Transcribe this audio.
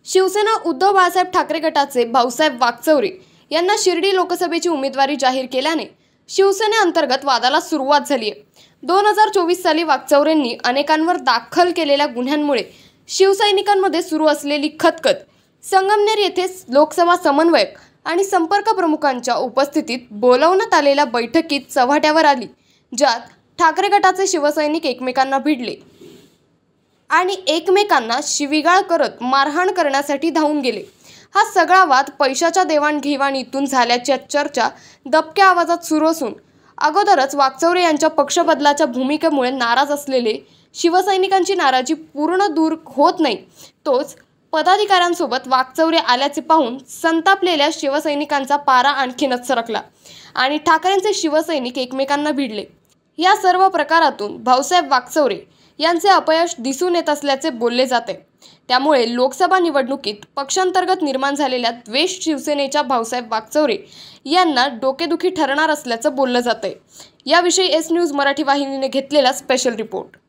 शिवसेना उद्धव बाळासाहेब ठाकरे गटाचे भाऊसाहेब वाकचौरे यांना शिर्डी लोकसभेची उमेदवारी जाहीर केल्याने शिवसेनेअंतर्गत वादाला सुरुवात झाली आहे। 2024 साली वाकचौरेंनी अनेकांवर दाखल केलेल्या गुन्ह्यांमुळे शिवसैनिकांमध्ये सुरू असलेली खतखत संगमनेर येथे लोकसभा समन्वयक आणि संपर्क प्रमुखांच्या उपस्थितीत बोलावण्यात आलेल्या बैठकीत चव्हाट्यावर आली, ज्यात ठाकरे गटाचे शिवसैनिक एकमेकांना भिडले आणि एकमेकांना शिवीगाळ करत मारहाण करण्यासाठी धावून गेले। हा सगळा वाद पैशाच्या देवाणघेवाणीतून झाल्याची चर्चा दबक्या आवाजात सुरू असून अगोदरच वाकचौरे यांच्या पक्षबदलाच्या भूमिकेमुळे नाराज असलेले शिवसैनिकांची नाराजी पूर्ण दूर होत नाही, तोच पदाधिकाऱ्यांसोबत वाकचौरे आल्याचे पाहून संतापलेल्या शिवसैनिकांचा पारा आणखीनच सरकला आणि ठाकरेंचे शिवसैनिक एकमेकांना भिडले। या सर्व प्रकारातून भाऊसाहेब वाकचौरे यांचे अपयश दिसून येत असल्याचे बोलले जाते। त्यामुळे लोकसभा निवडणुकीत पक्षांतर्गत निर्माण झालेल्या द्वेष शिवसेनेच्या भाऊसाहेब वाकचौरे यांना डोकेदुखी ठरणार असल्याचं बोललं जातंय। याविषयी एस न्यूज मराठी वाहिनीने घेतलेला स्पेशल रिपोर्ट।